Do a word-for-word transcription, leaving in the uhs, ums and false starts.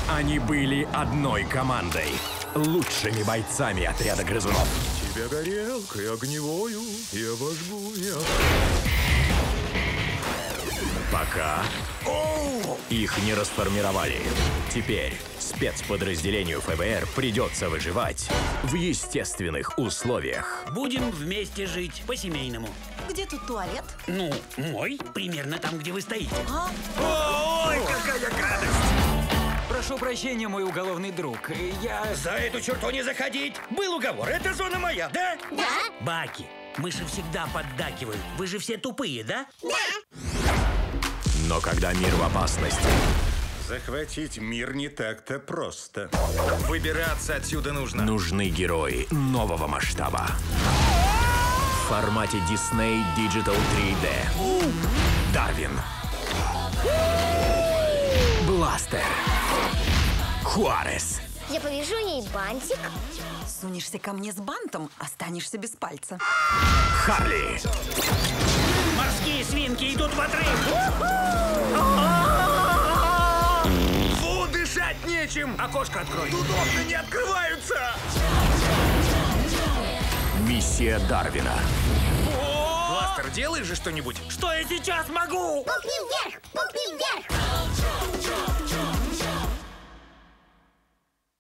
Они были одной командой. Лучшими бойцами отряда грызунов. Тебя горелкой огневою я обожгу я. Пока их не расформировали. Теперь спецподразделению эф бэ эр придется выживать в естественных условиях. Будем вместе жить по-семейному. Где тут туалет? Ну, мой, примерно там, где вы стоите. А? Ой, какая гадость! Прошу прощения, мой уголовный друг. Я... За эту черту не заходить! Был уговор, это зона моя, да? Да. Баки, мыши всегда поддакивают. Вы же все тупые, да? Да. Но когда мир в опасности... Захватить мир не так-то просто. Выбираться отсюда нужно. Нужны герои нового масштаба. В формате Disney Digital три дэ. Дарвин. Бластер. Хуарес. Я повяжу ей бантик. Сунешься ко мне с бантом, останешься без пальца. Харли. Морские свинки идут в отрыв! Фу, дышать нечем! Окошко открой! Тут окна не открываются! Миссия Дарвина. Бластер, делай же что-нибудь! Что я сейчас могу? Пукни вверх! Пукни вверх!